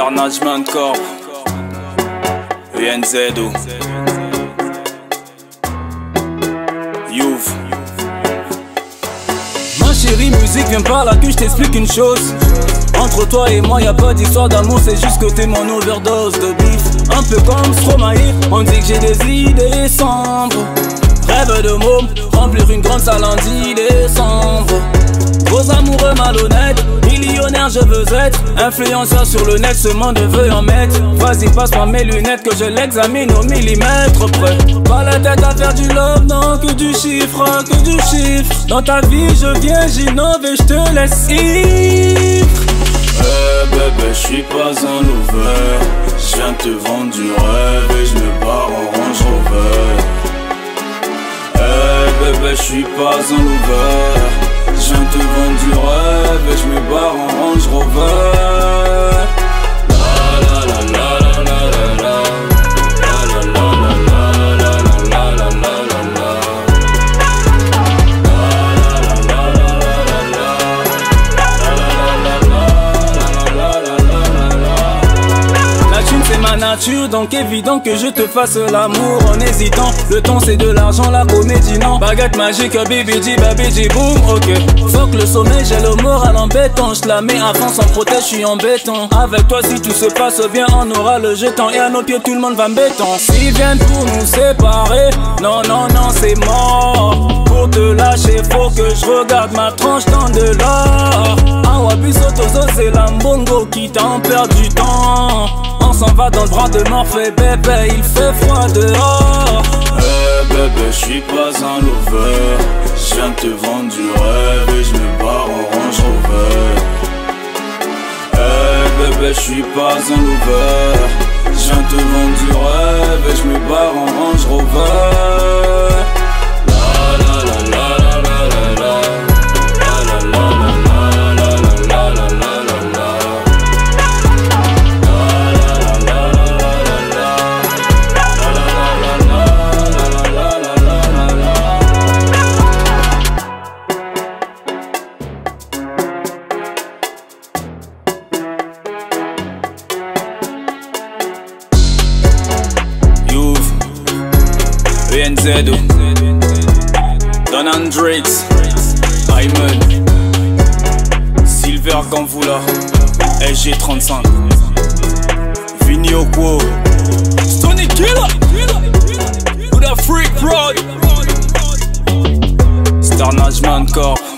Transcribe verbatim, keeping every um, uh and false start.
Starnagement Corp, E N Z O, Youv. Ma chérie, musique, viens par là que je t'explique une chose. Entre toi et moi y'a pas d'histoire d'amour, c'est juste que t'es mon overdose de bif. Un peu comme Stromae, on dit que j'ai des idées sombres. Rêve de môme, remplir une grande salle en dix décembre. Gros amoureux malhonnêtes, millionnaire je veux être. Influenceur sur le net, ce monde veut en mettre. Vas-y passe-moi mes lunettes que je l'examine au millimètre près. Pas la tête à faire du love, non que du chiffre, que du chiffre. Dans ta vie je viens, j'innove et je te laisse ivre. Eh bébé, j'suis pas un lover. J'viens te vendre du rêve et j'me barre en Range Rover. Eh bébé, j'suis pas un lover. J'viens te vendre du rêve et j'me barre en Range Rover. La la la la la la la. Nature, donc évident que je te fasse l'amour en hésitant. Le temps c'est de l'argent, la comédie non. Baguette magique, baby dit, baby dit, boum, ok. Fuck le sommeil, j'ai le moral embêtant. Je la mets à fond sans protège, je suis embêtant. Avec toi si tout se passe bien, on aura le jeton. Et à nos pieds tout le monde va me béton. S'ils viennent pour nous séparer, non, non, non, c'est mort. Pour te lâcher, faut que je regarde ma tranche dans de l'or. Awabi Sotozo, c'est la mbongo qui t'en perd du temps. On s'en va dans le bras de Morphée, bébé, il fait froid dehors. Eh hey bébé, j'suis pas un lover. J'viens te vendre du rêve et j'me barre en Range Rover. Eh hey bébé, j'suis pas un lover. J'viens te vendre du rêve et j'me barre en Range Rover. La la la la la la la la. E N Z O, Don Hendrix, Hyman, Silver Gamvula, S G trente-cinq, Vinny Okwo, Stony Killer, Buddha Freak Road, Starnagement Corp.